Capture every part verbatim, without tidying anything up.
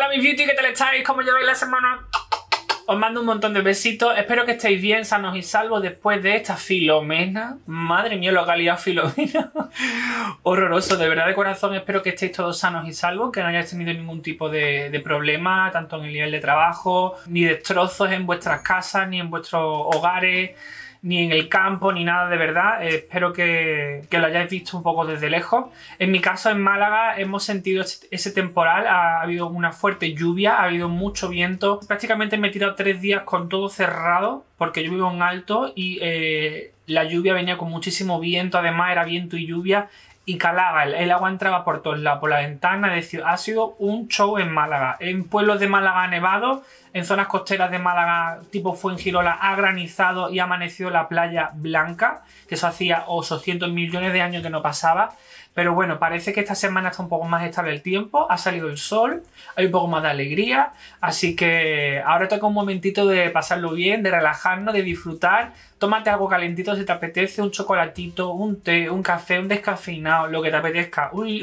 mis beauty, ¿qué tal estáis? ¿Cómo lleváis la semana? Os mando un montón de besitos. Espero que estéis bien, sanos y salvos después de esta Filomena. Madre mía, lo que ha liado Filomena. Horroroso, de verdad, de corazón. Espero que estéis todos sanos y salvos, que no hayáis tenido ningún tipo de, de problema, tanto en el nivel de trabajo, ni destrozos en vuestras casas, ni en vuestros hogares, ni en el campo, ni nada, de verdad. Eh, espero que, que lo hayáis visto un poco desde lejos. En mi caso, en Málaga, hemos sentido ese, ese temporal. Ha, ha habido una fuerte lluvia, ha habido mucho viento. Prácticamente me he tirado tres días con todo cerrado, porque yo vivo en alto y eh, la lluvia venía con muchísimo viento. Además, era viento y lluvia y calaba. El, el agua entraba por todos lados, por la ventana. Es decir, ha sido un show en Málaga. En pueblos de Málaga ha nevado. En zonas costeras de Málaga, tipo Fuengirola, ha granizado y ha amanecido la playa blanca, que eso hacía ochocientos millones de años que no pasaba. Pero bueno, parece que esta semana está un poco más estable el tiempo, ha salido el sol, hay un poco más de alegría, así que ahora toca un momentito de pasarlo bien, de relajarnos, de disfrutar. Tómate algo calentito si te apetece, un chocolatito, un té, un café, un descafeinado, lo que te apetezca, uy,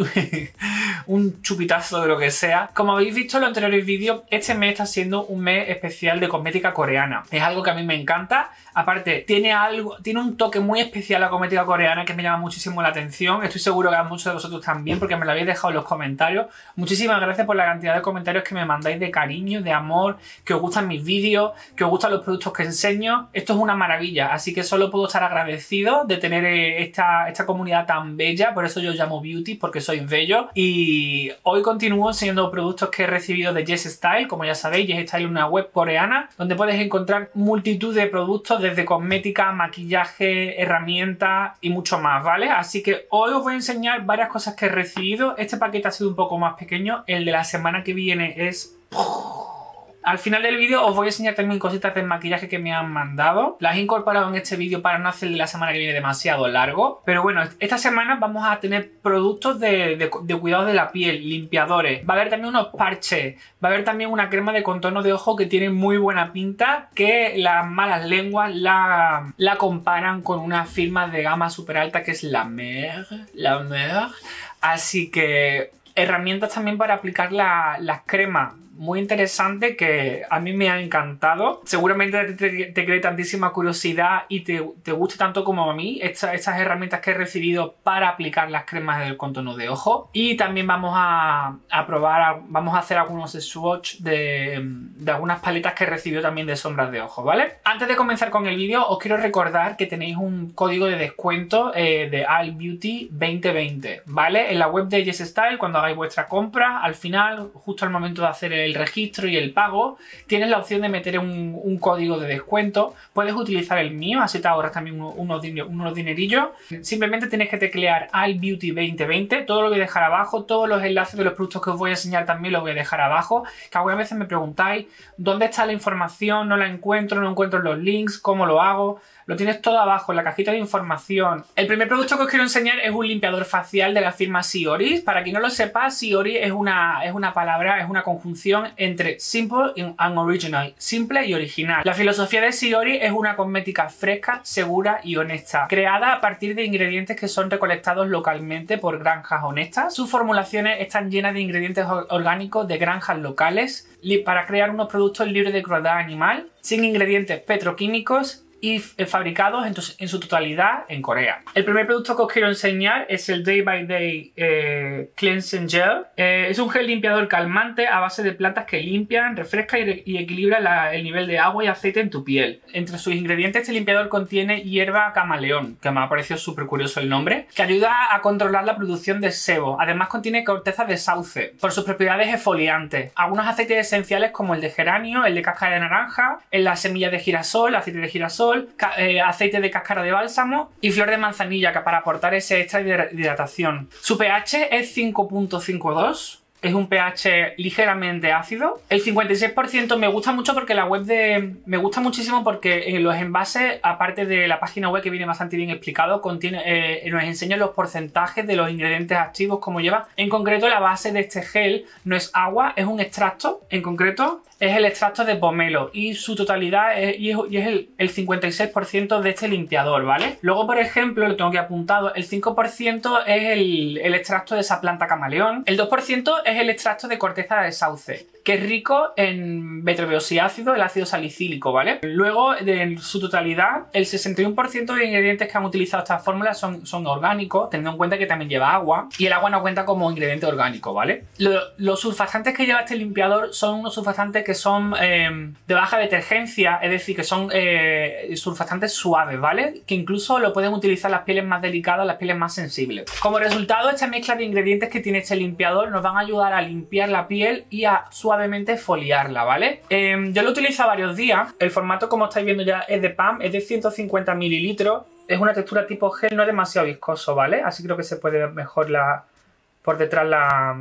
un chupitazo de lo que sea. Como habéis visto en los anteriores vídeos, este mes está siendo un mes especial de cosmética coreana. Es algo que a mí me encanta. Aparte, tiene algo, tiene un toque muy especial la cosmética coreana que me llama muchísimo la atención. Estoy seguro que a muchos de vosotros también, porque me lo habéis dejado en los comentarios. Muchísimas gracias por la cantidad de comentarios que me mandáis de cariño, de amor, que os gustan mis vídeos, que os gustan los productos que enseño. Esto es una maravilla, así que solo puedo estar agradecido de tener esta, esta comunidad tan bella. Por eso yo os llamo Beauty, porque sois bello. Y hoy continúo enseñando productos que he recibido de Yes Style. Como ya sabéis, Yes Style es una web coreana donde puedes encontrar multitud de productos desde cosmética, maquillaje, herramientas y mucho más, ¿vale? Así que hoy os voy a enseñar varias cosas que he recibido. Este paquete ha sido un poco más pequeño. El de la semana que viene es... Al final del vídeo os voy a enseñar también cositas de maquillaje que me han mandado. Las he incorporado en este vídeo para no hacer el de la semana que viene demasiado largo. Pero bueno, esta semana vamos a tener productos de, de, de cuidado de la piel, limpiadores. Va a haber también unos parches. Va a haber también una crema de contorno de ojo que tiene muy buena pinta, que las malas lenguas la, la comparan con una firma de gama súper alta que es La Mer. La Mer. Así que herramientas también para aplicar la, las cremas. Muy interesante, que a mí me ha encantado. Seguramente te, te cree tantísima curiosidad y te, te guste tanto como a mí esta, estas herramientas que he recibido para aplicar las cremas del contorno de ojo. Y también vamos a, a probar, vamos a hacer algunos swatch de, de algunas paletas que he recibido también de sombras de ojo, ¿vale? Antes de comenzar con el vídeo, os quiero recordar que tenéis un código de descuento eh, de All Beauty veinte veinte, ¿vale? En la web de Yes Style, cuando hagáis vuestra compra, al final, justo al momento de hacer el el registro y el pago, tienes la opción de meter un, un código de descuento. Puedes utilizar el mío, así te ahorras también unos, unos, unos dinerillos. Simplemente tienes que teclear All Beauty veinte veinte, todo lo voy a dejar abajo, todos los enlaces de los productos que os voy a enseñar también los voy a dejar abajo, que algunas veces me preguntáis ¿dónde está la información? No la encuentro, no encuentro los links, ¿cómo lo hago? Lo tienes todo abajo en la cajita de información. El primer producto que os quiero enseñar es un limpiador facial de la firma Siori. Para quien no lo sepa, Siori es una, es una palabra, es una conjunción entre simple and original, simple y original. La filosofía de Siori es una cosmética fresca, segura y honesta, creada a partir de ingredientes que son recolectados localmente por granjas honestas. Sus formulaciones están llenas de ingredientes orgánicos de granjas locales para crear unos productos libres de crueldad animal, sin ingredientes petroquímicos y fabricados en, en su totalidad en Corea. El primer producto que os quiero enseñar es el Day by Day eh, Cleansing Gel. Eh, es un gel limpiador calmante a base de plantas que limpian, refresca y, y equilibra la, el nivel de agua y aceite en tu piel. Entre sus ingredientes, este limpiador contiene hierba camaleón, que me ha parecido súper curioso el nombre, que ayuda a controlar la producción de sebo. Además contiene corteza de sauce, por sus propiedades exfoliantes. Algunos aceites esenciales como el de geranio, el de cáscara de naranja, el de la semilla de girasol, aceite de girasol, Eh, aceite de cáscara de bálsamo y flor de manzanilla, que para aportar ese extra de hidratación. Su pH es cinco punto cincuenta y dos. Es un pH ligeramente ácido. El cincuenta y seis por ciento me gusta mucho porque la web de... Me gusta muchísimo porque en los envases, aparte de la página web que viene bastante bien explicado, contiene, eh, nos enseña los porcentajes de los ingredientes activos, como lleva. En concreto, la base de este gel no es agua, es un extracto. En concreto, es el extracto de pomelo y su totalidad es, y es, y es el, el cincuenta y seis por ciento de este limpiador, ¿vale? Luego, por ejemplo, lo tengo aquí apuntado, el cinco por ciento es el, el extracto de esa planta camaleón, el dos por ciento es el extracto de corteza de sauce, que es rico en betrobióxido, el ácido salicílico, ¿vale? Luego, en su totalidad, el sesenta y uno por ciento de ingredientes que han utilizado esta fórmula son, son orgánicos, teniendo en cuenta que también lleva agua, y el agua no cuenta como ingrediente orgánico, ¿vale? Lo, los surfactantes que lleva este limpiador son unos surfactantes que son eh, de baja detergencia, es decir, que son eh, surfactantes suaves, ¿vale? Que incluso lo pueden utilizar las pieles más delicadas, las pieles más sensibles. Como resultado, esta mezcla de ingredientes que tiene este limpiador nos van a ayudar a limpiar la piel y a suavemente foliarla, ¿vale? Eh, yo lo utilizo varios días. El formato, como estáis viendo ya, es de P A M, es de ciento cincuenta mililitros. Es una textura tipo gel, no es demasiado viscoso, ¿vale? Así creo que se puede ver mejor la, por detrás la,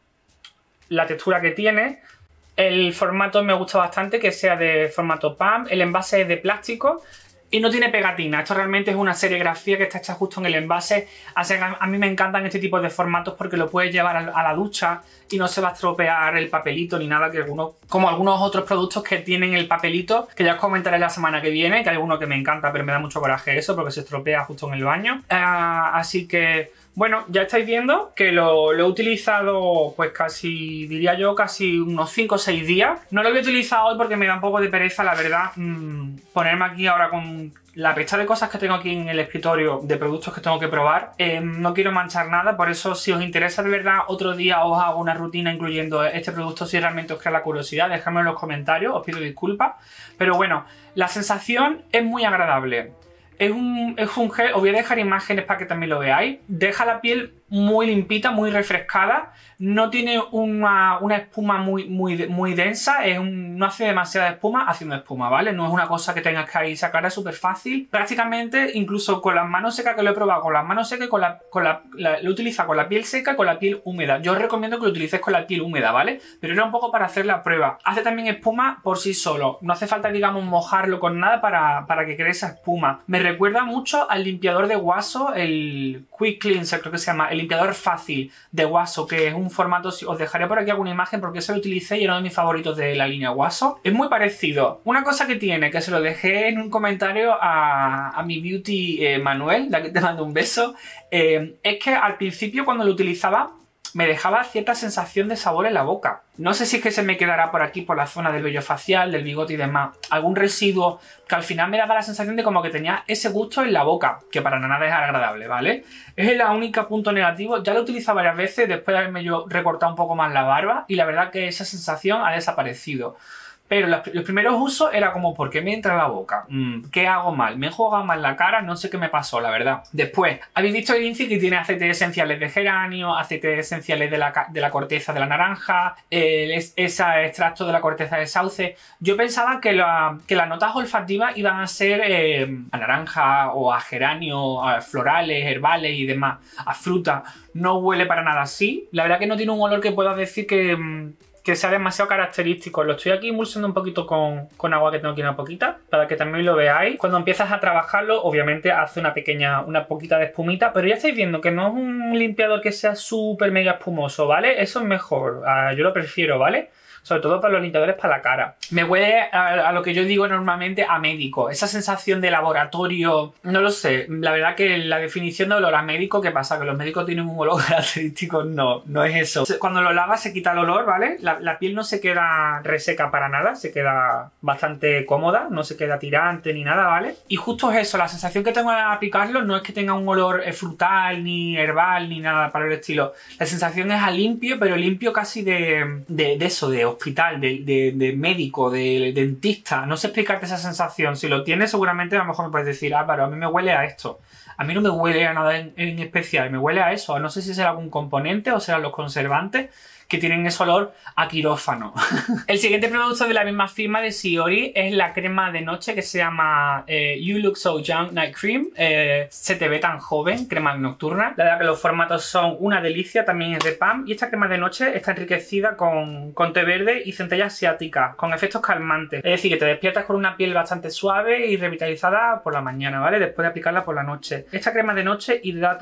la textura que tiene. El formato me gusta bastante, que sea de formato P A M. El envase es de plástico y no tiene pegatina. Esto realmente es una serigrafía que está hecha justo en el envase. Así que a mí me encantan este tipo de formatos porque lo puedes llevar a la ducha y no se va a estropear el papelito ni nada, que algunos, como algunos otros productos que tienen el papelito, que ya os comentaré la semana que viene, que hay uno que me encanta, pero me da mucho coraje eso porque se estropea justo en el baño. Uh, así que, bueno, ya estáis viendo que lo, lo he utilizado pues casi, diría yo, casi unos cinco o seis días. No lo voy a utilizar hoy porque me da un poco de pereza, la verdad, mmm, ponerme aquí ahora con la pesta de cosas que tengo aquí en el escritorio, de productos que tengo que probar. Eh, no quiero manchar nada, por eso si os interesa de verdad, otro día os hago una rutina incluyendo este producto si realmente os crea la curiosidad. Dejadme en los comentarios, os pido disculpas. Pero bueno, la sensación es muy agradable. Es un, es un gel, os voy a dejar imágenes para que también lo veáis. Deja la piel muy limpita, muy refrescada. No tiene una, una espuma muy, muy, muy densa. Es un, no hace demasiada espuma haciendo espuma, ¿vale? No es una cosa que tengas que ahí sacar, es súper fácil. Prácticamente, incluso con las manos secas, que lo he probado con las manos secas y con la, con la, la, lo utiliza con la piel seca y con la piel húmeda. Yo os recomiendo que lo utilicéis con la piel húmeda, ¿vale? Pero era un poco para hacer la prueba. Hace también espuma por sí solo. No hace falta, digamos, mojarlo con nada para, para que cree esa espuma. Me recuerda mucho al limpiador de Waso, el Quick Cleanser, creo que se llama, el limpiador fácil de Waso, que es un formato, os dejaré por aquí alguna imagen porque ese lo utilicé y era uno de mis favoritos de la línea Waso. Es muy parecido. Una cosa que tiene, que se lo dejé en un comentario a, a mi beauty eh, Manuel, de aquí te mando un beso, eh, es que al principio cuando lo utilizaba me dejaba cierta sensación de sabor en la boca. No sé si es que se me quedará por aquí, por la zona del vello facial, del bigote y demás, algún residuo que al final me daba la sensación de como que tenía ese gusto en la boca, que para nada es agradable, ¿vale? Es el único punto negativo. Ya lo he utilizado varias veces después de haberme yo recortado un poco más la barba y la verdad que esa sensación ha desaparecido. Pero los, los primeros usos era como, ¿por qué me entra en la boca? Mm, ¿Qué hago mal? ¿Me he jugado mal la cara? No sé qué me pasó, la verdad. Después, habéis visto el Inci que tiene aceites esenciales de geranio, aceites esenciales de la, de la corteza de la naranja, eh, ese extracto de la corteza de sauce. Yo pensaba que, la, que las notas olfativas iban a ser eh, a naranja o a geranio, a florales, herbales y demás, a fruta. No huele para nada así. La verdad que no tiene un olor que pueda decir que... que sea demasiado característico. Lo estoy aquí emulsionando un poquito con, con agua, que tengo aquí una poquita, para que también lo veáis. Cuando empiezas a trabajarlo, obviamente hace una pequeña, una poquita de espumita, pero ya estáis viendo que no es un limpiador que sea súper mega espumoso, ¿vale? Eso es mejor, uh, yo lo prefiero, ¿vale? Sobre todo para los limpiadores para la cara. Me huele a, a lo que yo digo normalmente a médico. Esa sensación de laboratorio, no lo sé. La verdad que la definición de olor a médico, ¿qué pasa? ¿Que los médicos tienen un olor característico? No, no es eso. Cuando lo lavas se quita el olor, ¿vale? La, la piel no se queda reseca para nada, se queda bastante cómoda, no se queda tirante ni nada, ¿vale? Y justo es eso, la sensación que tengo al aplicarlo no es que tenga un olor frutal, ni herbal, ni nada para el estilo. La sensación es a limpio, pero limpio casi de, de, de eso, de hospital, de, de, de médico, de, de dentista. No sé explicarte esa sensación. Si lo tienes, seguramente a lo mejor me puedes decir, ah, pero a mí me huele a esto. A mí no me huele a nada en, en especial, me huele a eso. No sé si será algún componente o serán los conservantes que tienen ese olor a quirófano. El siguiente producto de la misma firma de Siori es la crema de noche que se llama eh, You Look So Young Night Cream. Eh, se te ve tan joven, crema nocturna. La verdad que los formatos son una delicia, también es de P A M. Y esta crema de noche está enriquecida con, con té verde y centella asiática, con efectos calmantes. Es decir, que te despiertas con una piel bastante suave y revitalizada por la mañana, ¿vale? Después de aplicarla por la noche. Esta crema de noche hidrata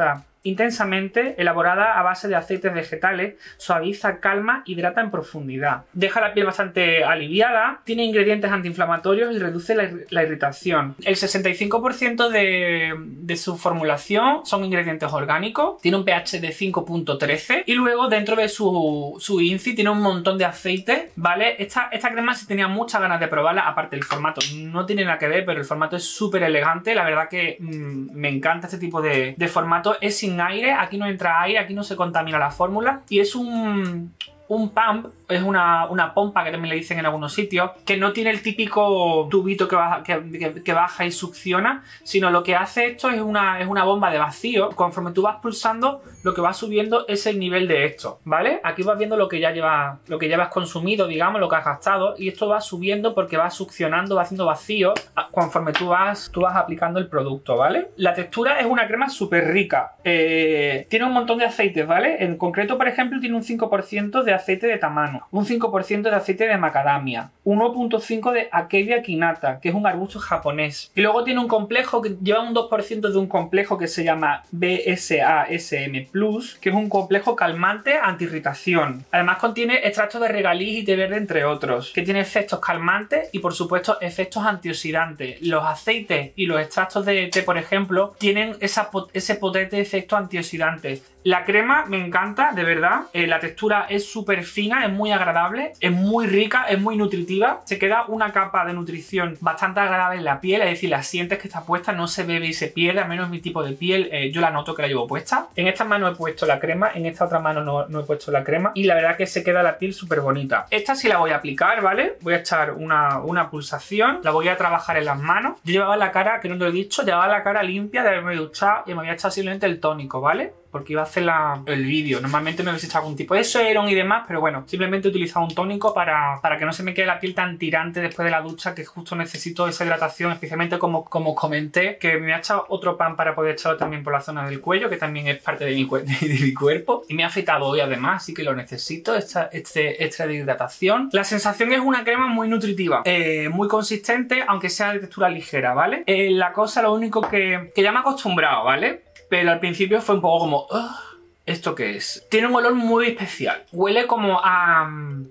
intensamente, elaborada a base de aceites vegetales, suaviza, calma, hidrata en profundidad. Deja la piel bastante aliviada, tiene ingredientes antiinflamatorios y reduce la, la irritación. El sesenta y cinco por ciento de, de su formulación son ingredientes orgánicos, tiene un pH de cinco punto trece y luego dentro de su, su I N C I tiene un montón de aceites, ¿vale? Esta, esta crema sí tenía muchas ganas de probarla, aparte el formato no tiene nada que ver, pero el formato es súper elegante, la verdad que mmm, me encanta este tipo de, de formato, es sin aire, aquí no entra aire, aquí no se contamina la fórmula y es un... un pump, es una, una pompa que también le dicen en algunos sitios, que no tiene el típico tubito que baja, que, que, que baja y succiona, sino lo que hace esto es una, es una bomba de vacío. Conforme tú vas pulsando, lo que va subiendo es el nivel de esto, ¿vale? Aquí vas viendo lo que ya llevas, lo que ya has consumido, digamos, lo que has gastado, y esto va subiendo porque va succionando, va haciendo vacío conforme tú vas, tú vas aplicando el producto, ¿vale? La textura es una crema súper rica, eh, tiene un montón de aceites, ¿vale? En concreto, por ejemplo, tiene un cinco por ciento de aceite de tamano, un cinco por ciento de aceite de macadamia, uno punto cinco por ciento de Akebia quinata, que es un arbusto japonés. Y luego tiene un complejo que lleva un dos por ciento de un complejo que se llama B S A S M plus, que es un complejo calmante antiirritación. Además contiene extractos de regaliz y té verde, entre otros, que tiene efectos calmantes y por supuesto efectos antioxidantes. Los aceites y los extractos de té, por ejemplo, tienen esa, ese potente efecto antioxidante. La crema me encanta, de verdad. Eh, la textura es súper fina, es muy agradable, es muy rica, es muy nutritiva. Se queda una capa de nutrición bastante agradable en la piel, es decir, la sientes que está puesta, no se bebe y se pierde, al menos mi tipo de piel, eh, yo la noto que la llevo puesta. En esta mano he puesto la crema, en esta otra mano no, no he puesto la crema y la verdad que se queda la piel súper bonita. Esta sí la voy a aplicar, ¿vale? Voy a echar una, una pulsación, la voy a trabajar en las manos. Yo llevaba la cara, que no te lo he dicho, llevaba la cara limpia de haberme duchado y me había echado simplemente el tónico, ¿vale? Porque iba a hacer la, el vídeo. Normalmente me hubiese echado algún tipo de serum y demás, pero bueno, simplemente he utilizado un tónico para, para que no se me quede la piel tan tirante después de la ducha, que justo necesito esa hidratación, especialmente como, como comenté, que me ha echado otro pan para poder echarlo también por la zona del cuello, que también es parte de mi, de mi cuerpo. Y me ha afeitado hoy además, así que lo necesito, esta, este extra de hidratación. La sensación es una crema muy nutritiva, eh, muy consistente, aunque sea de textura ligera, ¿vale? Eh, la cosa, lo único que, que ya me he acostumbrado, ¿vale? Pero al principio fue un poco como... Uh, ¿esto qué es? Tiene un olor muy especial. Huele como a...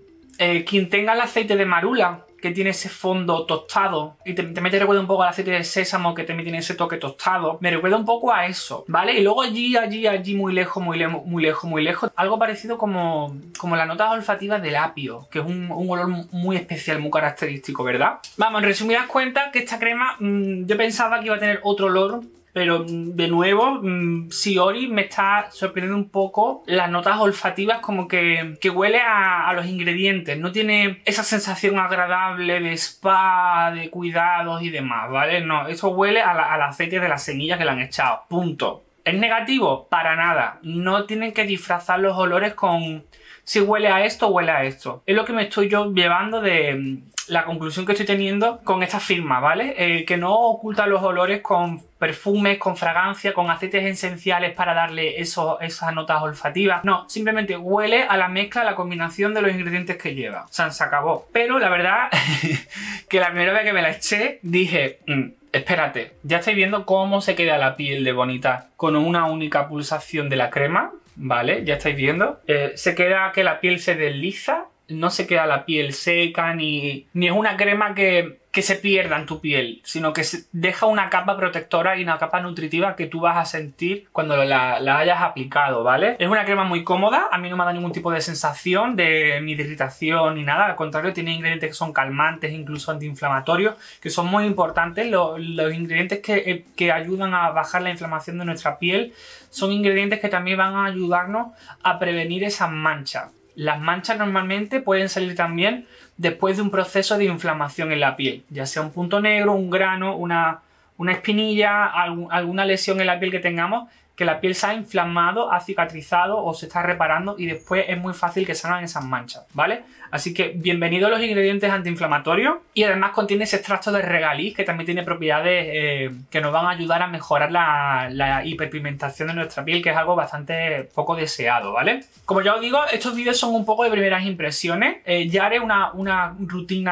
Eh, quien tenga el aceite de marula, que tiene ese fondo tostado, y te, te mete recuerda un poco al aceite de sésamo, que también tiene ese toque tostado. Me recuerda un poco a eso, ¿vale? Y luego allí, allí, allí, muy lejos, muy lejos, muy lejos, muy lejos, algo parecido como, como las notas olfativas del apio, que es un, un olor muy especial, muy característico, ¿verdad? Vamos, en resumidas cuentas, que esta crema, mmm, yo pensaba que iba a tener otro olor, pero de nuevo, mmm, Siori me está sorprendiendo un poco las notas olfativas, como que, que huele a, a los ingredientes. No tiene esa sensación agradable de spa, de cuidados y demás, ¿vale? No, eso huele a la, al aceite de las semillas que le han echado. Punto. ¿Es negativo? Para nada. No tienen que disfrazar los olores con si huele a esto o huele a esto. Es lo que me estoy yo llevando de la conclusión que estoy teniendo con esta firma, ¿vale? Eh, que no oculta los olores con perfumes, con fragancia, con aceites esenciales para darle eso, esas notas olfativas. No, simplemente huele a la mezcla, a la combinación de los ingredientes que lleva. O sea, se acabó. Pero la verdad que la primera vez que me la eché dije... Mm, espérate, ya estáis viendo cómo se queda la piel de bonita con una única pulsación de la crema, ¿vale? Ya estáis viendo. Eh, se queda que la piel se desliza, no se queda la piel seca, ni, ni es una crema que, que se pierda en tu piel, sino que se deja una capa protectora y una capa nutritiva que tú vas a sentir cuando la, la hayas aplicado, ¿vale? Es una crema muy cómoda, a mí no me ha dado ningún tipo de sensación de, ni de irritación ni nada, al contrario, tiene ingredientes que son calmantes, incluso antiinflamatorios, que son muy importantes. Los, los ingredientes que, que ayudan a bajar la inflamación de nuestra piel son ingredientes que también van a ayudarnos a prevenir esas manchas. Las manchas normalmente pueden salir también después de un proceso de inflamación en la piel, ya sea un punto negro, un grano, una, una espinilla, algún, alguna lesión en la piel que tengamos, que la piel se ha inflamado, ha cicatrizado o se está reparando y después es muy fácil que salgan esas manchas, ¿vale? Así que bienvenidos los ingredientes antiinflamatorios y además contiene ese extracto de regaliz que también tiene propiedades eh, que nos van a ayudar a mejorar la, la hiperpigmentación de nuestra piel, que es algo bastante poco deseado, ¿vale? Como ya os digo, estos vídeos son un poco de primeras impresiones. Eh, ya haré una, una rutina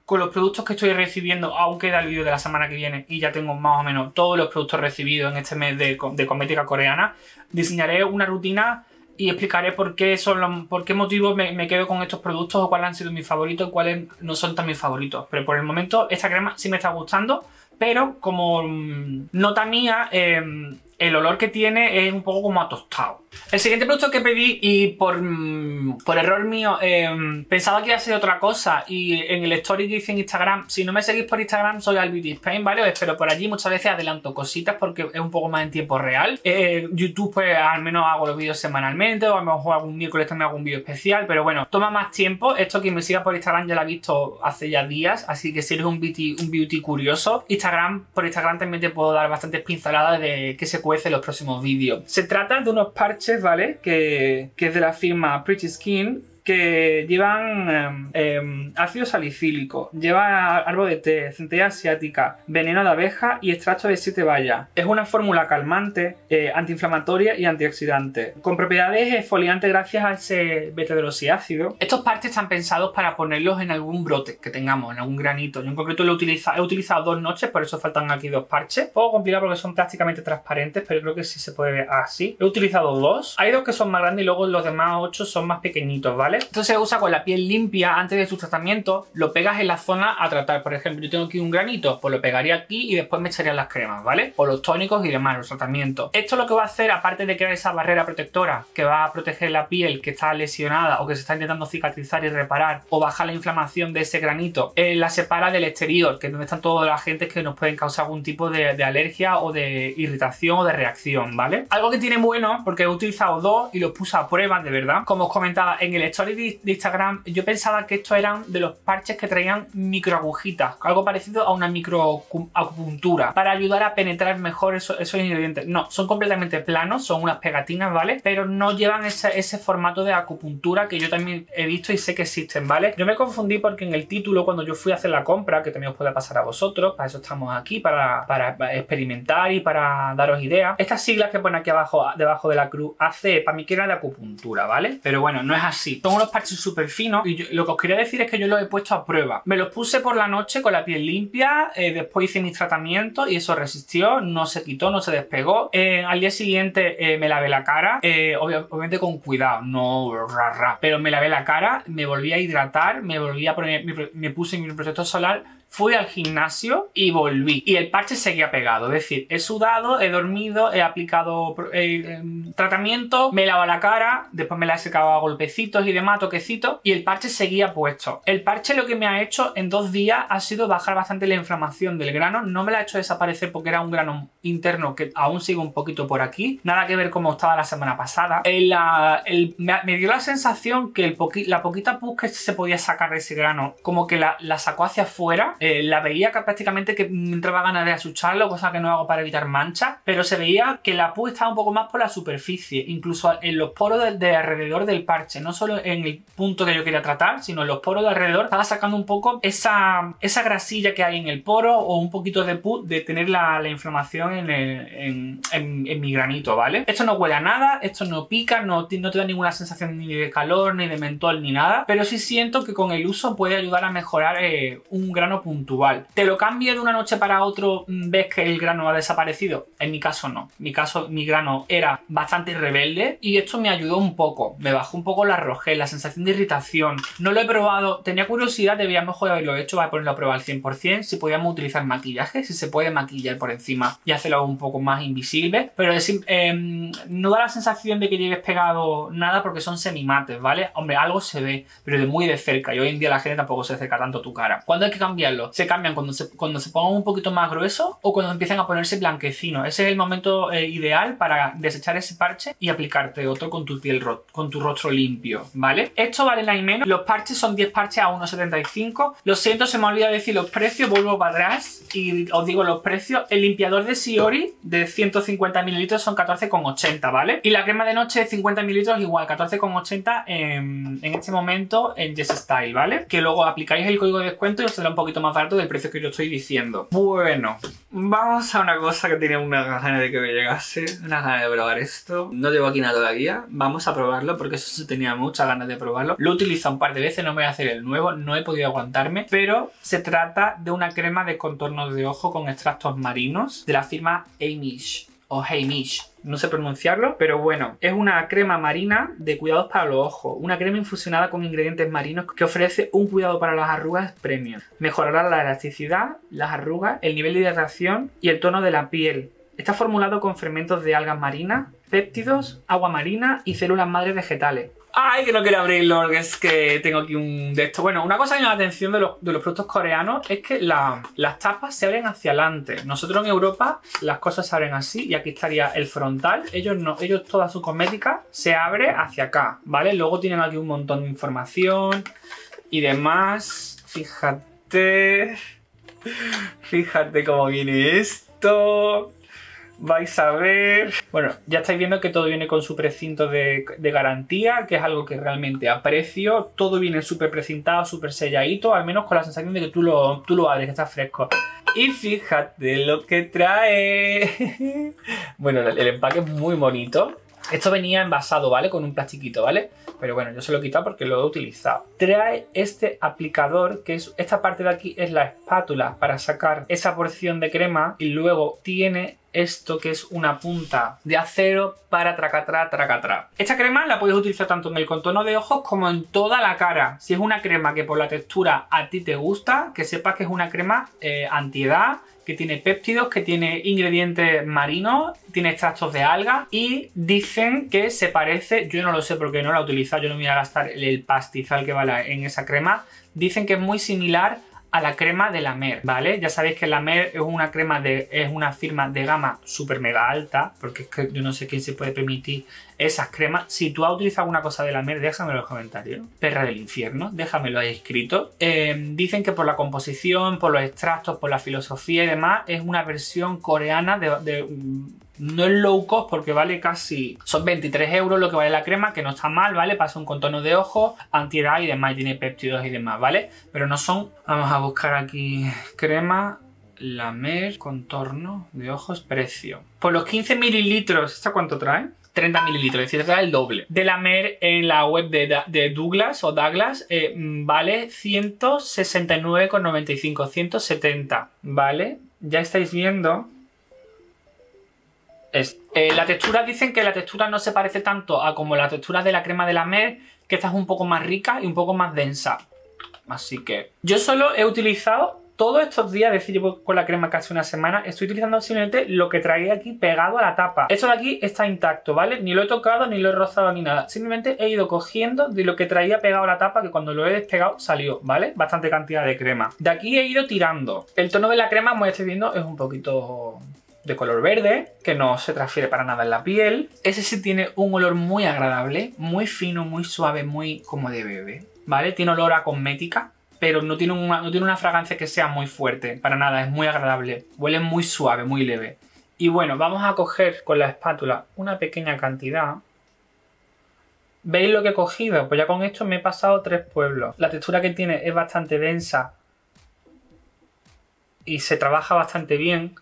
con los productos que estoy recibiendo, aún queda el vídeo de la semana que viene y ya tengo más o menos todos los productos recibidos en este mes de, de cosmética coreana, diseñaré una rutina y explicaré por qué son los, por qué motivos me, me quedo con estos productos o cuáles han sido mis favoritos y cuáles no son tan mis favoritos. Pero por el momento esta crema sí me está gustando, pero como mmm, nota mía, eh, el olor que tiene es un poco como a tostado. El siguiente producto que pedí y por, mmm, por error mío eh, pensaba que iba a ser otra cosa y en el story que hice en Instagram, si no me seguís por Instagram soy Al Beauty Spain, ¿vale? Os espero por allí, muchas veces adelanto cositas porque es un poco más en tiempo real. Eh, YouTube pues al menos hago los vídeos semanalmente o a lo mejor algún miércoles también hago un vídeo especial, pero bueno, toma más tiempo. Esto quien me siga por Instagram ya lo ha visto hace ya días, así que si eres un beauty, un beauty curioso, Instagram, por Instagram también te puedo dar bastantes pinceladas de qué se cuece en los próximos vídeos. Se trata de unos parches, ¿vale? Que, que es de la firma Pretty Skin, que llevan eh, eh, ácido salicílico, lleva árbol de té, centella asiática, veneno de abeja y extracto de siete bayas. Es una fórmula calmante, eh, antiinflamatoria y antioxidante, con propiedades exfoliantes gracias a ese beta-hidroxiácido. Estos parches están pensados para ponerlos en algún brote que tengamos, en algún granito. Yo en concreto lo he utilizado, he utilizado dos noches, por eso faltan aquí dos parches. Un poco complicado porque son prácticamente transparentes, pero creo que sí se puede ver así. He utilizado dos. Hay dos que son más grandes y luego los demás ocho son más pequeñitos, ¿vale? Esto se usa con la piel limpia antes de su tratamiento, lo pegas en la zona a tratar. Por ejemplo, yo tengo aquí un granito, pues lo pegaría aquí y después me echaría las cremas, ¿vale? O los tónicos y demás, los tratamientos. Esto lo que va a hacer, aparte de crear esa barrera protectora que va a proteger la piel que está lesionada o que se está intentando cicatrizar y reparar o bajar la inflamación de ese granito, eh, la separa del exterior, que es donde están todos los agentes que nos pueden causar algún tipo de, de alergia o de irritación o de reacción, ¿vale? Algo que tiene bueno, porque he utilizado dos y los puse a prueba, de verdad. Como os comentaba en el story de Instagram, yo pensaba que estos eran de los parches que traían microagujitas, algo parecido a una microacupuntura, para ayudar a penetrar mejor esos, esos ingredientes. No, son completamente planos, son unas pegatinas, ¿vale? Pero no llevan ese, ese formato de acupuntura que yo también he visto y sé que existen, ¿vale? Yo me confundí porque en el título, cuando yo fui a hacer la compra, que también os puede pasar a vosotros, para eso estamos aquí, para, para experimentar y para daros ideas, estas siglas que pone aquí abajo, debajo de la cruz, A C, para mí que era de acupuntura, ¿vale? Pero bueno, no es así. Son unos parches súper finos y yo, lo que os quería decir es que yo los he puesto a prueba. Me los puse por la noche con la piel limpia, eh, después hice mis tratamientos y eso resistió, no se quitó, no se despegó. Eh, al día siguiente eh, me lavé la cara, eh, obviamente con cuidado, no ra, ra, pero me lavé la cara, me volví a hidratar, me volví a poner, me, me puse mi protector solar. Fui al gimnasio y volví. Y el parche seguía pegado. Es decir, he sudado, he dormido, he aplicado eh, eh, tratamiento, me he lavado la cara, después me la he secado a golpecitos y demás, toquecitos, y el parche seguía puesto. El parche lo que me ha hecho en dos días ha sido bajar bastante la inflamación del grano. No me la ha hecho desaparecer porque era un grano interno que aún sigue un poquito por aquí. Nada que ver como estaba la semana pasada. El, la, el, me, me dio la sensación que el poqui, la poquita pus que se podía sacar de ese grano, como que la, la sacó hacia afuera. Eh, la veía que prácticamente que me entraba ganas de asustarlo, cosa que no hago para evitar manchas, pero se veía que la pus estaba un poco más por la superficie, incluso en los poros de, de alrededor del parche, no solo en el punto que yo quería tratar, sino en los poros de alrededor. Estaba sacando un poco esa, esa grasilla que hay en el poro o un poquito de pus de tener la, la inflamación en, el, en, en, en mi granito, ¿vale? Esto no huele a nada, esto no pica, no, no te da ninguna sensación ni de calor, ni de mentol, ni nada, pero sí siento que con el uso puede ayudar a mejorar eh, un grano puntual. ¿Te lo cambie de una noche para otro, ves que el grano ha desaparecido? En mi caso no. En mi caso mi grano era bastante rebelde y esto me ayudó un poco. Me bajó un poco la rojez, la sensación de irritación. No lo he probado, tenía curiosidad, debía mejor haberlo hecho para ponerlo a prueba al cien por cien. Si podíamos utilizar maquillaje, si se puede maquillar por encima y hacerlo un poco más invisible, pero es, eh, no da la sensación de que lleves pegado nada porque son semimates, ¿vale? Hombre, algo se ve, pero de muy de cerca y hoy en día la gente tampoco se acerca tanto a tu cara. ¿Cuándo hay que cambiarlo? Se cambian cuando se, cuando se pongan un poquito más gruesos o cuando empiezan a ponerse blanquecinos. Ese es el momento eh, ideal para desechar ese parche y aplicarte otro con tu piel, con tu rostro limpio, ¿vale? Esto vale nada y menos. Los parches son diez parches a uno setenta y cinco. Lo siento, se me olvida decir los precios. Vuelvo para atrás y os digo los precios. El limpiador de Siori de ciento cincuenta mililitros son catorce con ochenta, ¿vale? Y la crema de noche de cincuenta mililitros igual, catorce con ochenta en, en este momento en Yes Style, ¿vale? Que luego aplicáis el código de descuento y os será un poquito más más barato del precio que yo estoy diciendo. Bueno, vamos a una cosa que tenía una ganas de que me llegase, una ganas de probar esto. No llevo aquí nada todavía, vamos a probarlo porque eso sí tenía muchas ganas de probarlo. Lo he utilizado un par de veces, no me voy a hacer el nuevo, no he podido aguantarme, pero se trata de una crema de contornos de ojo con extractos marinos de la firma Heimish o Heimish. No sé pronunciarlo, pero bueno, es una crema marina de cuidados para los ojos. Una crema infusionada con ingredientes marinos que ofrece un cuidado para las arrugas premium. Mejorará la elasticidad, las arrugas, el nivel de hidratación y el tono de la piel. Está formulado con fermentos de algas marinas, péptidos, agua marina y células madre vegetales. ¡Ay, que no quiero abrirlo! Que es que tengo aquí un de esto. Bueno, una cosa que me llama la atención de los, de los productos coreanos es que la, las tapas se abren hacia adelante. Nosotros en Europa las cosas se abren así y aquí estaría el frontal. Ellos no, ellos toda su cosmética se abre hacia acá, ¿vale? Luego tienen aquí un montón de información y demás. Fíjate... Fíjate cómo viene esto... Vais a ver... Bueno, ya estáis viendo que todo viene con su precinto de, de garantía, que es algo que realmente aprecio. Todo viene súper precintado, súper selladito, al menos con la sensación de que tú lo, tú lo abres, que está fresco. Y fíjate lo que trae. Bueno, el, el empaque es muy bonito. Esto venía envasado, ¿vale? Con un plastiquito, ¿vale? Pero bueno, yo se lo he quitado porque lo he utilizado. Trae este aplicador, que es esta parte de aquí es la espátula para sacar esa porción de crema. Y luego tiene esto que es una punta de acero para tracatrá, tracatrá. Esta crema la puedes utilizar tanto en el contorno de ojos como en toda la cara. Si es una crema que por la textura a ti te gusta, que sepas que es una crema eh, antiedad, que tiene péptidos, que tiene ingredientes marinos, tiene extractos de alga y dicen que se parece, yo no lo sé porque no la he utilizado, yo no me voy a gastar el, el pastizal que vale en esa crema, dicen que es muy similar a la crema de la Mer, ¿vale? Ya sabéis que la Mer es una crema de, es una firma de gama súper mega alta, porque es que yo no sé quién se puede permitir esas cremas. Si tú has utilizado alguna cosa de la Mer, déjamelo en los comentarios. Perra del infierno, déjamelo ahí escrito. Eh, dicen que por la composición, por los extractos, por la filosofía y demás, es una versión coreana de... de no es low cost porque vale casi... Son veintitrés euros lo que vale la crema, que no está mal, ¿vale? Pasa un contorno de ojos, antiedad y demás, y tiene péptidos y demás, ¿vale? Pero no son... Vamos a buscar aquí crema... La Mer, contorno de ojos, precio. Por los quince mililitros, ¿esta cuánto trae? treinta mililitros, es decir, trae el doble. De la Mer en la web de, de Douglas o Douglas eh, vale ciento sesenta y nueve con noventa y cinco, ciento setenta, ¿vale? Ya estáis viendo... Es. Eh, la textura, dicen que la textura no se parece tanto a como la textura de la crema de la Mer, que esta es un poco más rica y un poco más densa. Así que yo solo he utilizado todos estos días, es decir, llevo con la crema casi una semana, estoy utilizando simplemente lo que traía aquí pegado a la tapa. Esto de aquí está intacto, ¿vale? Ni lo he tocado, ni lo he rozado, ni nada. Simplemente he ido cogiendo de lo que traía pegado a la tapa, que cuando lo he despegado salió, ¿vale? Bastante cantidad de crema. De aquí he ido tirando. El tono de la crema, como estáis viendo, es un poquito... de color verde, que no se transfiere para nada en la piel. Ese sí tiene un olor muy agradable, muy fino, muy suave, muy como de bebé, ¿vale? Tiene olor a cosmética, pero no tiene una, no tiene una fragancia que sea muy fuerte, para nada, es muy agradable. Huele muy suave, muy leve. Y bueno, vamos a coger con la espátula una pequeña cantidad. ¿Veis lo que he cogido? Pues ya con esto me he pasado tres pueblos. La textura que tiene es bastante densa y se trabaja bastante bien.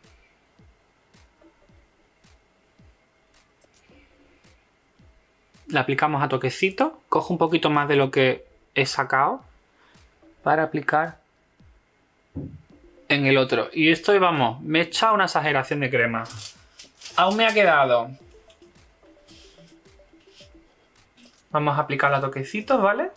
La aplicamos a toquecito, cojo un poquito más de lo que he sacado para aplicar en el otro. Y esto, vamos, me he echado una exageración de crema. Aún me ha quedado. Vamos a aplicarla a toquecitos, ¿vale?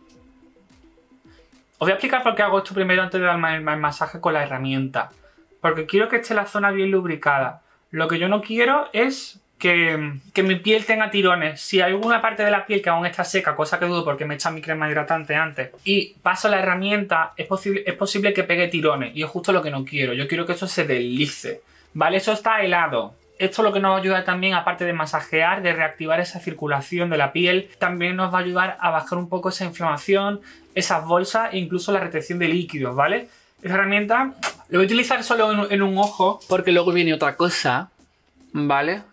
Os voy a explicar por qué hago esto primero antes de darme el masaje con la herramienta. Porque quiero que esté la zona bien lubricada. Lo que yo no quiero es... Que, que mi piel tenga tirones. Si hay alguna parte de la piel que aún está seca, cosa que dudo porque me he echado mi crema hidratante antes, y paso la herramienta, es posible, es posible que pegue tirones. Y es justo lo que no quiero. Yo quiero que eso se deslice. ¿Vale? Eso está helado. Esto lo que nos ayuda también, aparte de masajear, de reactivar esa circulación de la piel, también nos va a ayudar a bajar un poco esa inflamación, esas bolsas e incluso la retención de líquidos, ¿vale? Esa herramienta la voy a utilizar solo en, en un ojo porque luego viene otra cosa, ¿vale?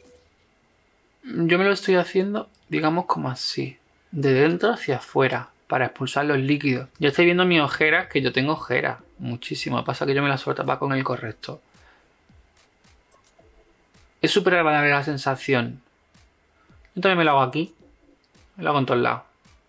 Yo me lo estoy haciendo, digamos, como así. De dentro hacia afuera. para expulsar los líquidos. Ya estáis viendo mis ojeras, que yo tengo ojeras. Muchísimo. Pasa que yo me las suelo tapar con el corrector. Es súper agradable la sensación. Yo también me lo hago aquí. Me lo hago en todos lados.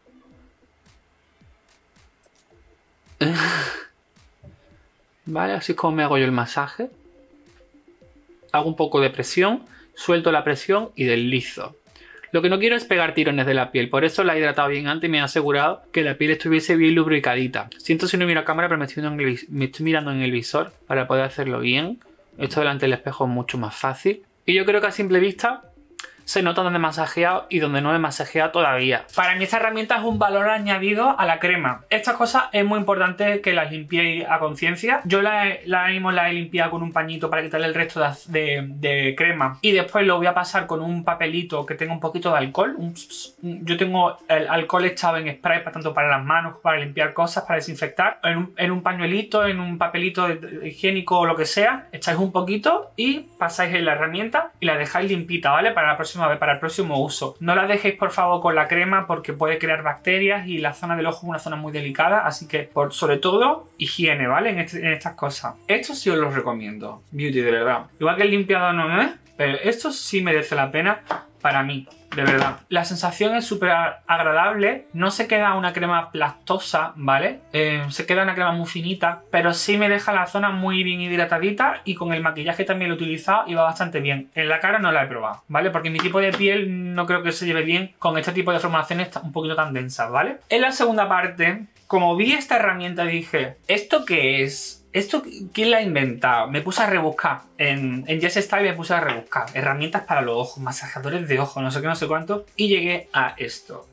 Vale, así es como me hago yo el masaje. Hago un poco de presión, suelto la presión y deslizo. Lo que no quiero es pegar tirones de la piel, por eso la he hidratado bien antes y me he asegurado que la piel estuviese bien lubricadita. Siento si no miro a cámara, pero me estoy, mirando en el, me estoy mirando en el visor para poder hacerlo bien. Esto delante del espejo es mucho más fácil. Y yo creo que a simple vista se nota donde he masajeado y donde no he masajeado todavía. Para mí esta herramienta es un valor añadido a la crema. Estas cosas es muy importante que las limpiéis a conciencia. Yo la, he, la mismo la he limpiado con un pañito para quitarle el resto de, de, de crema. Y después lo voy a pasar con un papelito que tenga un poquito de alcohol. Un, yo tengo el alcohol echado en spray, tanto para las manos, para limpiar cosas, para desinfectar. En un, en un pañuelito, en un papelito higiénico o lo que sea. Echáis un poquito y pasáis en la herramienta y la dejáis limpita, ¿vale? Para la próxima vez, para el próximo uso. No la dejéis por favor con la crema porque puede crear bacterias y la zona del ojo es una zona muy delicada, así que por, sobre todo higiene, ¿vale? En, este, en estas cosas. Esto sí os lo recomiendo, Beauty, de verdad. Igual que el limpiador no es, pero esto sí merece la pena para mí, de verdad. La sensación es súper agradable, no se queda una crema plastosa, ¿vale? Eh, se queda una crema muy finita, pero sí me deja la zona muy bien hidratadita y con el maquillaje también lo he utilizado y va bastante bien. En la cara no la he probado, ¿vale? Porque mi tipo de piel no creo que se lleve bien con este tipo de formulaciones un poquito tan densas, ¿vale? En la segunda parte, como vi esta herramienta dije, ¿esto qué es? ¿Esto quién la ha inventado? Me puse a rebuscar. En, en Yes Style me puse a rebuscar. Herramientas para los ojos, masajeadores de ojos, no sé qué, no sé cuánto. Y llegué a esto.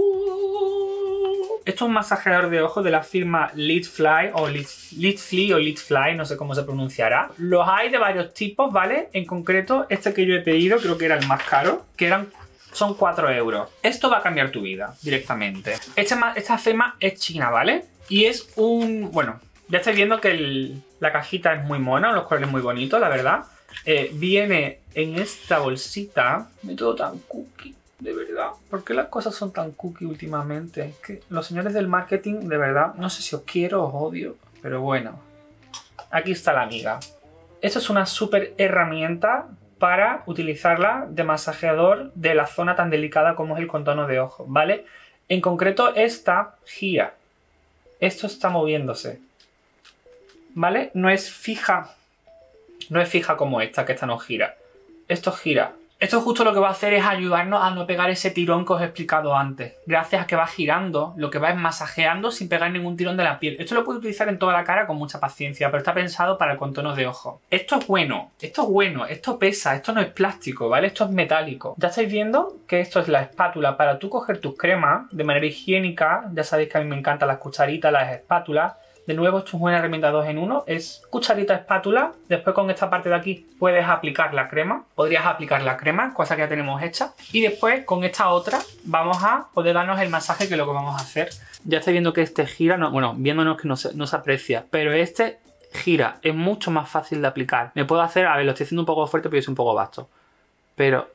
Uh, esto es un masajeador de ojos de la firma Lidfly o Lidfly o Lidfly, no sé cómo se pronunciará. Los hay de varios tipos, ¿vale? En concreto, este que yo he pedido, creo que era el más caro, que eran... son cuatro euros. Esto va a cambiar tu vida directamente. Esta, esta firma es china, ¿vale? Y es un... bueno... ya estáis viendo que el, la cajita es muy mona, los colores muy bonitos, la verdad. Eh, viene en esta bolsita. Me todo tan cookie, de verdad. ¿Por qué las cosas son tan cookie últimamente? Es que los señores del marketing, de verdad, no sé si os quiero o os odio, pero bueno. Aquí está la amiga. Esto es una súper herramienta para utilizarla de masajeador de la zona tan delicada como es el contorno de ojos, ¿vale? En concreto, esta gira. Esto está moviéndose, ¿vale? No es fija, no es fija como esta, que esta no gira. Esto gira. Esto justo lo que va a hacer es ayudarnos a no pegar ese tirón que os he explicado antes. Gracias a que va girando, lo que va es masajeando sin pegar ningún tirón de la piel. Esto lo puedes utilizar en toda la cara con mucha paciencia, pero está pensado para el contorno de ojo. Esto es bueno, esto es bueno, esto pesa, esto no es plástico, ¿vale? Esto es metálico. Ya estáis viendo que esto es la espátula para tú coger tus cremas de manera higiénica. Ya sabéis que a mí me encantan las cucharitas, las espátulas. De nuevo, esto es una herramienta dos en uno, es cucharita espátula. Después con esta parte de aquí puedes aplicar la crema, podrías aplicar la crema, cosa que ya tenemos hecha. Y después con esta otra vamos a poder darnos el masaje, que es lo que vamos a hacer. Ya estáis viendo que este gira, no, bueno, viéndonos que no se, no se aprecia, pero este gira, es mucho más fácil de aplicar. Me puedo hacer, a ver, lo estoy haciendo un poco fuerte porque es un poco vasto, pero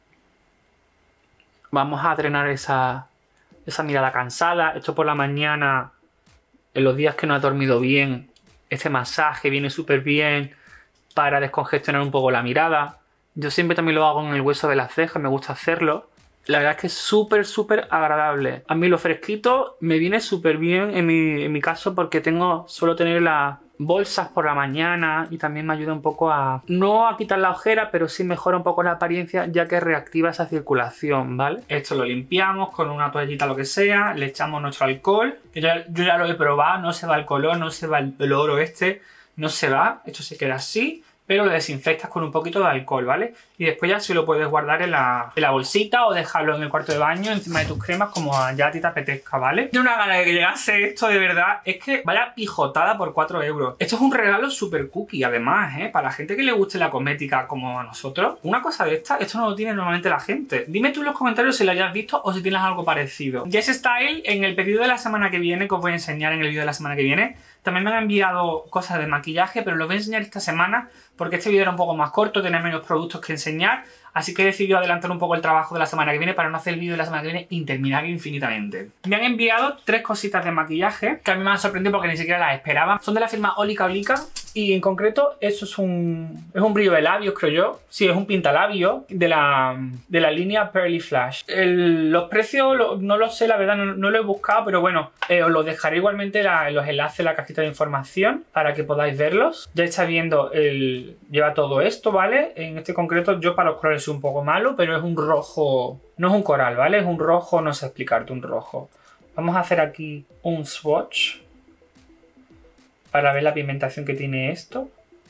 vamos a drenar esa, esa mirada cansada. Esto por la mañana... en los días que no has dormido bien, este masaje viene súper bien para descongestionar un poco la mirada. Yo siempre también lo hago en el hueso de las cejas, me gusta hacerlo. La verdad es que es súper, súper agradable. A mí lo fresquito me viene súper bien en mi, en mi caso porque tengo, suelo tener las bolsas por la mañana y también me ayuda un poco a... no a quitar la ojera, pero sí mejora un poco la apariencia ya que reactiva esa circulación, ¿vale? Esto lo limpiamos con una toallita, lo que sea, le echamos nuestro alcohol. Yo ya, yo ya lo he probado, no se va el color, no se va el, el oro este, no se va, esto se queda así. Pero lo desinfectas con un poquito de alcohol, ¿vale? Y después ya si lo puedes guardar en la, en la bolsita o dejarlo en el cuarto de baño encima de tus cremas como ya a ti te apetezca, ¿vale? Tengo una gana de que llegase esto, de verdad. Es que vaya pijotada por cuatro euros. Esto es un regalo súper cookie, además, ¿eh? Para la gente que le guste la cosmética como a nosotros. Una cosa de esta, esto no lo tiene normalmente la gente. Dime tú en los comentarios si lo hayas visto o si tienes algo parecido. Yes Style, en el pedido de la semana que viene, que os voy a enseñar en el vídeo de la semana que viene, también me han enviado cosas de maquillaje, pero lo voy a enseñar esta semana porque este vídeo era un poco más corto, tenía menos productos que enseñar. Así que he decidido adelantar un poco el trabajo de la semana que viene para no hacer el vídeo de la semana que viene interminable infinitamente. Me han enviado tres cositas de maquillaje que a mí me han sorprendido porque ni siquiera las esperaba. Son de la firma Olika Olika y en concreto eso es un, es un brillo de labios, creo yo. Sí, es un pintalabios de la, de la línea Pearly Flash. El, los precios lo, no los sé, la verdad, no, no lo he buscado, pero bueno, eh, os los dejaré igualmente la, los enlaces en la cajita de información para que podáis verlos. Ya está viendo, el, lleva todo esto, ¿vale? En este concreto yo para los colores soy un poco malo, pero es un rojo, no es un coral, ¿vale? Es un rojo, no sé explicarte, un rojo. Vamos a hacer aquí un swatch para ver la pigmentación que tiene esto.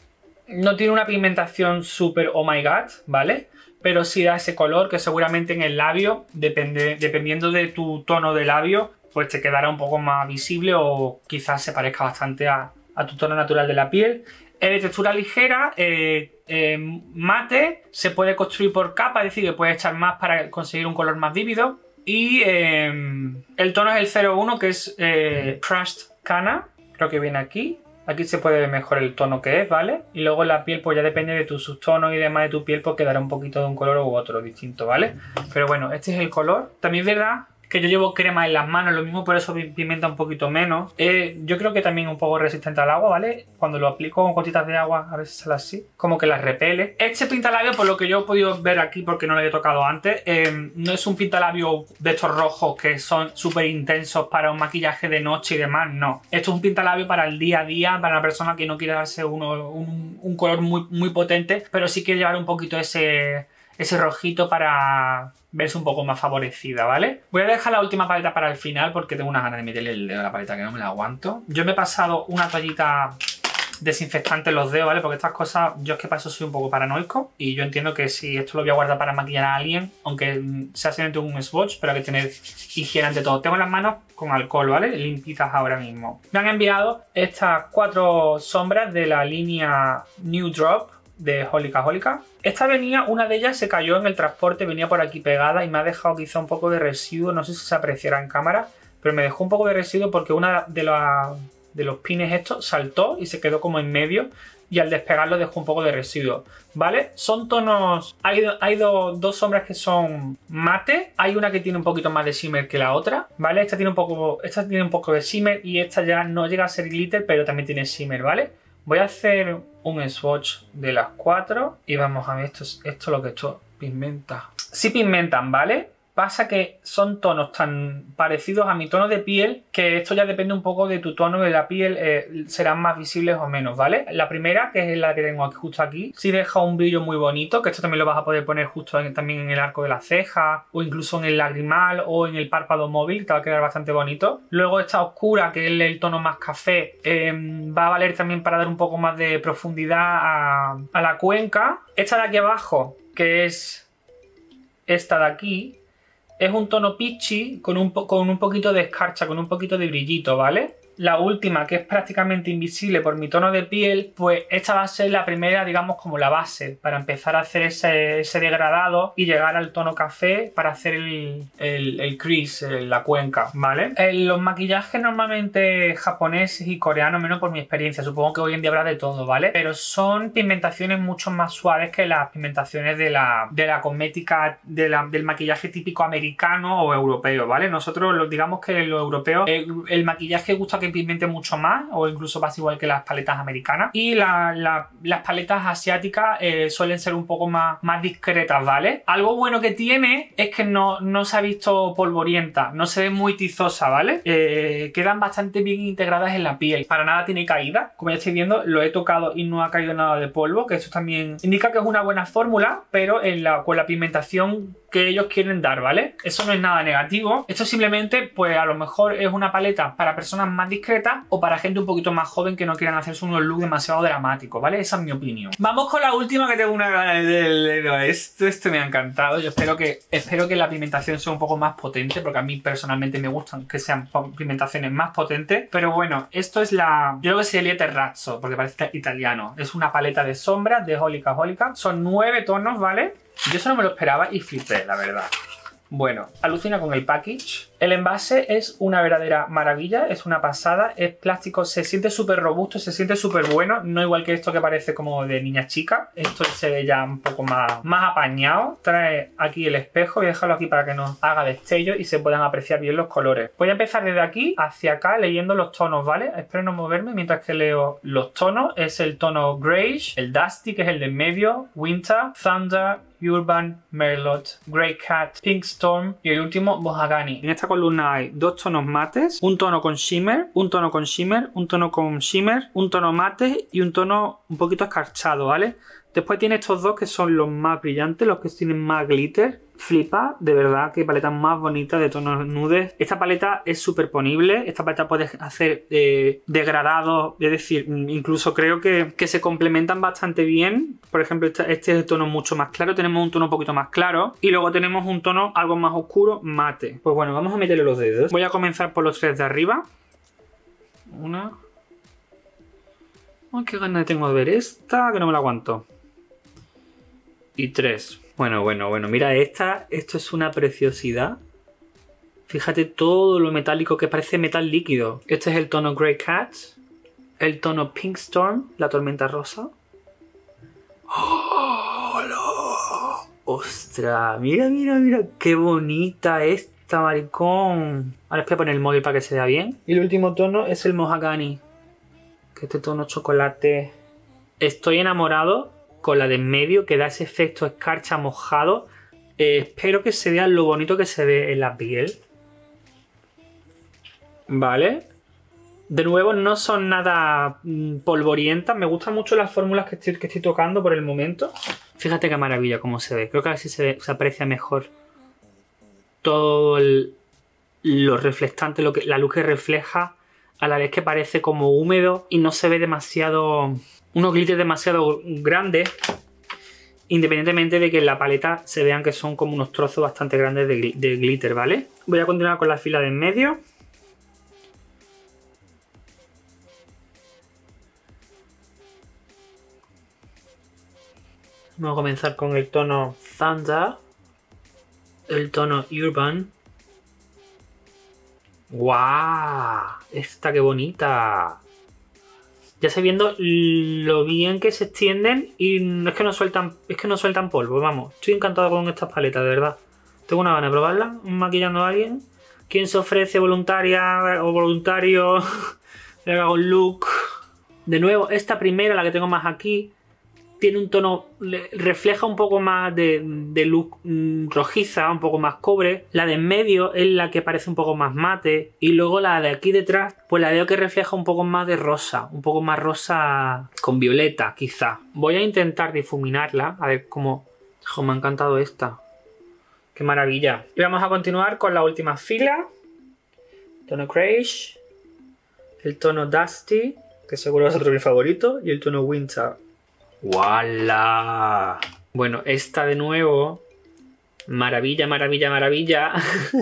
No tiene una pigmentación súper oh my god, ¿vale? Pero sí da ese color que seguramente en el labio, depende, dependiendo de tu tono de labio, pues te quedará un poco más visible o quizás se parezca bastante a, a tu tono natural de la piel. Es de textura ligera, eh, eh, mate, se puede construir por capa, es decir, que puedes echar más para conseguir un color más vívido. Y eh, el tono es el cero uno, que es eh, Crushed Cana, creo que viene aquí. Aquí se puede ver mejor el tono que es, ¿vale? Y luego la piel, pues ya depende de tu subtono y demás de tu piel, pues quedará un poquito de un color u otro distinto, ¿vale? Pero bueno, este es el color. También es verdad que yo llevo crema en las manos, lo mismo por eso pigmenta un poquito menos. Eh, yo creo que también es un poco resistente al agua, ¿vale? Cuando lo aplico con gotitas de agua, a ver si sale así, como que las repele. Este pintalabio, por lo que yo he podido ver aquí, porque no lo he tocado antes, eh, no es un pintalabio de estos rojos que son súper intensos para un maquillaje de noche y demás, no. Esto es un pintalabio para el día a día, para una persona que no quiere darse uno, un, un color muy, muy potente, pero sí quiere llevar un poquito ese... ese rojito para verse un poco más favorecida, ¿vale? Voy a dejar la última paleta para el final porque tengo unas ganas de meterle el dedo a la paleta que no me la aguanto. Yo me he pasado una toallita desinfectante en los dedos, ¿vale? Porque estas cosas, yo es que para eso soy un poco paranoico y yo entiendo que si esto lo voy a guardar para maquillar a alguien, aunque sea simplemente un swatch, pero hay que tener higiene ante todo. Tengo las manos con alcohol, ¿vale? Limpitas ahora mismo. Me han enviado estas cuatro sombras de la línea New Drop de Olika Olika. Esta venía, una de ellas se cayó en el transporte, venía por aquí pegada y me ha dejado quizá un poco de residuo, no sé si se apreciará en cámara, pero me dejó un poco de residuo porque una de, la, de los pines estos saltó y se quedó como en medio y al despegarlo dejó un poco de residuo, ¿vale? Son tonos, hay, hay do, dos sombras que son mate, hay una que tiene un poquito más de shimmer que la otra, ¿vale? Esta tiene un poco, esta tiene un poco de shimmer y esta ya no llega a ser glitter, pero también tiene shimmer, ¿vale? Voy a hacer un swatch de las cuatro y vamos a ver esto, esto es lo que esto pigmenta. Sí pigmentan, ¿vale? Pasa que son tonos tan parecidos a mi tono de piel que esto ya depende un poco de tu tono de la piel, eh, serán más visibles o menos, ¿vale? La primera, que es la que tengo aquí, justo aquí, sí deja un brillo muy bonito, que esto también lo vas a poder poner justo en, también en el arco de la ceja o incluso en el lagrimal o en el párpado móvil, te va a quedar bastante bonito. Luego esta oscura, que es el tono más café, eh, va a valer también para dar un poco más de profundidad a, a la cuenca. Esta de aquí abajo, que es esta de aquí, es un tono peachy con un, con un poquito de escarcha, con un poquito de brillito, ¿vale? La última, que es prácticamente invisible por mi tono de piel, pues esta va a ser la primera, digamos, como la base para empezar a hacer ese, ese degradado y llegar al tono café para hacer el, el, el crease, la cuenca, ¿vale? En los maquillajes normalmente japoneses y coreanos, menos por mi experiencia, supongo que hoy en día habrá de todo, ¿vale? Pero son pigmentaciones mucho más suaves que las pigmentaciones de la, de la cosmética, de la, del maquillaje típico americano o europeo, ¿vale? Nosotros, digamos que los europeos, el, el maquillaje gusta que pigmente mucho más o incluso pasa igual que las paletas americanas y la, la, las paletas asiáticas eh, suelen ser un poco más, más discretas, ¿vale? Algo bueno que tiene es que no, no se ha visto polvorienta, no se ve muy tizosa, ¿vale? Eh, quedan bastante bien integradas en la piel, para nada tiene caída, como ya estáis viendo lo he tocado y no ha caído nada de polvo, que eso también indica que es una buena fórmula, pero en la, con la pigmentación que ellos quieren dar, ¿vale? Eso no es nada negativo, esto simplemente pues a lo mejor es una paleta para personas más discreta o para gente un poquito más joven que no quieran hacerse unos looks demasiado dramáticos, ¿vale? Esa es mi opinión. Vamos con la última, que tengo una gana de... Esto, esto me ha encantado. Yo espero que, espero que la pigmentación sea un poco más potente, porque a mí personalmente me gustan que sean pigmentaciones más potentes. Pero bueno, esto es la... Yo creo que sería Terrazzo, porque parece italiano. Es una paleta de sombras de Olika Olika. Son nueve tonos, ¿vale? Yo eso no me lo esperaba y flipé, la verdad. Bueno, alucina con el package. El envase es una verdadera maravilla, es una pasada, es plástico, se siente súper robusto, se siente súper bueno, no igual que esto que parece como de niña chica. Esto se ve ya un poco más, más apañado. Trae aquí el espejo, voy a dejarlo aquí para que nos haga destello y se puedan apreciar bien los colores. Voy a empezar desde aquí hacia acá leyendo los tonos, ¿vale? Espero no moverme mientras que leo los tonos. Es el tono Greige, el Dusty, que es el de en medio, Winter, Thunder, Urban, Merlot, Grey Cat, Pink Storm y el último Mahogany. En esta columna hay dos tonos mates, un tono con shimmer, un tono con shimmer, un tono con shimmer, un tono mate y un tono un poquito escarchado, ¿vale? Después tiene estos dos que son los más brillantes, los que tienen más glitter. Flipa, de verdad, que paleta más bonita de tonos nudes. Esta paleta es superponible, esta paleta puedes hacer eh, degradados, es decir, incluso creo que, que se complementan bastante bien. Por ejemplo, este, este es el tono mucho más claro, tenemos un tono un poquito más claro y luego tenemos un tono algo más oscuro, mate. Pues bueno, vamos a meterle los dedos. Voy a comenzar por los tres de arriba. Una. Ay, qué ganas tengo de ver esta, que no me la aguanto. Y tres. Bueno, bueno, bueno, mira esta, esto es una preciosidad. Fíjate todo lo metálico que parece metal líquido. Este es el tono Grey Cat, el tono Pink Storm, la tormenta rosa. ¡Oh, no! ¡Ostras! Mira, mira, mira, qué bonita esta, maricón. Ahora voy a poner el móvil para que se vea bien. Y el último tono es el Mahogany, que este tono chocolate. Estoy enamorado con la de en medio, que da ese efecto escarcha mojado. Eh, espero que se vea lo bonito que se ve en la piel. Vale. De nuevo, no son nada mm, polvorientas. Me gustan mucho las fórmulas que estoy, que estoy tocando por el momento. Fíjate qué maravilla cómo se ve. Creo que así se, ve, se aprecia mejor todo el, lo reflectante, lo que, la luz que refleja, a la vez que parece como húmedo y no se ve demasiado... unos glitters demasiado grandes, independientemente de que en la paleta se vean que son como unos trozos bastante grandes de, de glitter, ¿vale? Voy a continuar con la fila de en medio. Vamos a comenzar con el tono Thunder, el tono Urban. ¡Guau! ¡Esta qué bonita! Ya estoy viendo lo bien que se extienden y es que no sueltan, es que no sueltan polvo, vamos. Estoy encantado con estas paletas, de verdad. Tengo una gana de probarlas, maquillando a alguien. ¿Quién se ofrece voluntaria o voluntario? Le hago un look. De nuevo, esta primera, la que tengo más aquí, tiene un tono, refleja un poco más de, de luz rojiza, un poco más cobre. La de en medio es la que parece un poco más mate. Y luego la de aquí detrás, pues la veo que refleja un poco más de rosa. Un poco más rosa con violeta, quizá. Voy a intentar difuminarla. A ver cómo... Oh, me ha encantado esta. ¡Qué maravilla! Y vamos a continuar con la última fila. Tono Greige. El tono Dusty, que seguro es otro mi favorito. Y el tono Winter. ¡Wala! Bueno, esta de nuevo. Maravilla, maravilla, maravilla.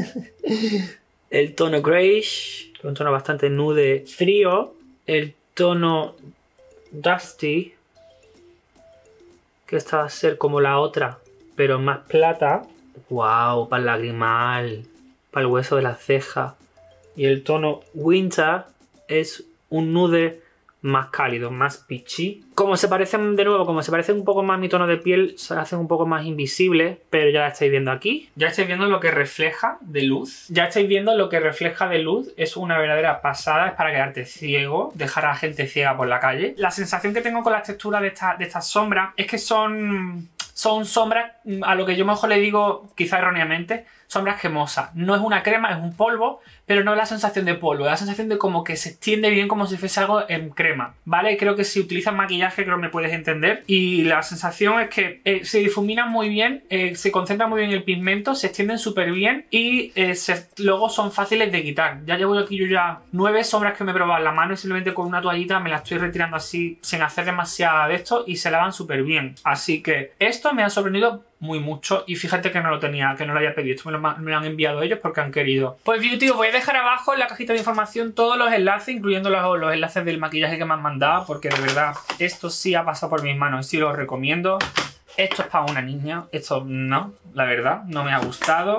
El tono Greige, un tono bastante nude frío. El tono Dusty, que esta va a ser como la otra, pero más plata. ¡Wow! Para el lagrimal, para el hueso de la ceja. Y el tono Winter es un nude más cálido, más peachy. Como se parecen, de nuevo, como se parecen un poco más a mi tono de piel, se hacen un poco más invisibles, pero ya la estáis viendo aquí. Ya estáis viendo lo que refleja de luz. Ya estáis viendo lo que refleja de luz. Es una verdadera pasada, es para quedarte ciego, dejar a la gente ciega por la calle. La sensación que tengo con las texturas de, esta, de estas sombras es que son... Son sombras, a lo que yo mejor le digo, quizá erróneamente, sombras gemosas. No es una crema, es un polvo, pero no es la sensación de polvo, es la sensación de como que se extiende bien como si fuese algo en crema, ¿vale? Creo que si utilizas maquillaje creo que me puedes entender. Y la sensación es que eh, se difuminan muy bien, eh, se concentra muy bien el pigmento, se extienden súper bien y eh, se, luego son fáciles de quitar. Ya llevo aquí yo ya nueve sombras que me he probado en la mano y simplemente con una toallita me las estoy retirando así sin hacer demasiado de esto y se lavan súper bien. Así que esto me ha sorprendido muy mucho y fíjate que no lo tenía, que no lo había pedido. Esto me lo, me lo han enviado ellos porque han querido. Pues Beauty, os voy a dejar abajo en la cajita de información todos los enlaces, incluyendo los, los enlaces del maquillaje que me han mandado, porque de verdad esto sí ha pasado por mis manos y sí lo recomiendo. Esto es para una niña, esto no, la verdad, no me ha gustado.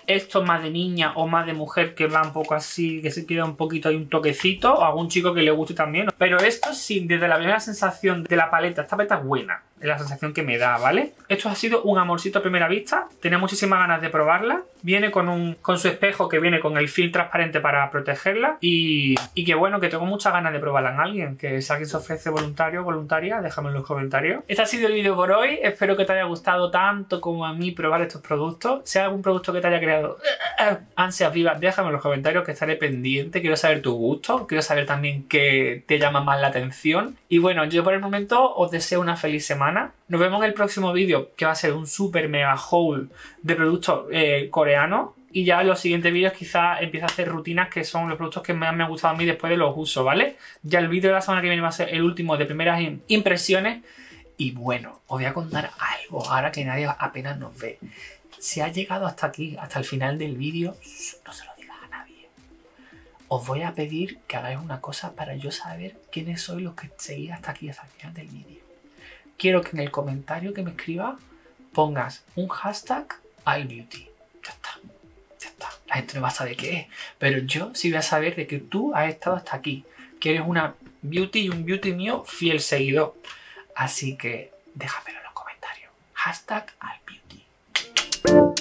Esto más de niña o más de mujer que va un poco así, que se queda un poquito ahí un toquecito, o algún chico que le guste también. Pero esto sí, desde la primera sensación de la paleta, esta paleta es buena, es la sensación que me da, ¿vale? Esto ha sido un amorcito a primera vista, tenía muchísimas ganas de probarla. Viene con, un, con su espejo que viene con el film transparente para protegerla y, y que bueno, que tengo muchas ganas de probarla en alguien, que si alguien se ofrece voluntario o voluntaria, déjame en los comentarios. Este ha sido el vídeo por hoy, espero que te haya gustado tanto como a mí probar estos productos. Si hay algún producto que te haya creado ansias vivas, déjame en los comentarios que estaré pendiente, quiero saber tu gusto, quiero saber también qué te llama más la atención. Y bueno, yo por el momento os deseo una feliz semana. Nos vemos en el próximo vídeo, que va a ser un super mega haul de productos eh, coreanos. Y ya en los siguientes vídeos quizás empiece a hacer rutinas que son los productos que más me han gustado a mí después de los usos, ¿vale? Ya el vídeo de la semana que viene va a ser el último de primeras impresiones. Y bueno, os voy a contar algo ahora que nadie apenas nos ve. Si has llegado hasta aquí, hasta el final del vídeo, no se lo digas a nadie. Os voy a pedir que hagáis una cosa para yo saber quiénes sois los que seguís hasta aquí, hasta el final del vídeo. Quiero que en el comentario que me escribas pongas un hashtag ALBeauty. Ya está, ya está. La gente no va a saber qué es, pero yo sí voy a saber de que tú has estado hasta aquí, que eres una beauty y un beauty mío fiel seguidor. Así que déjamelo en los comentarios. Hashtag ALBeauty.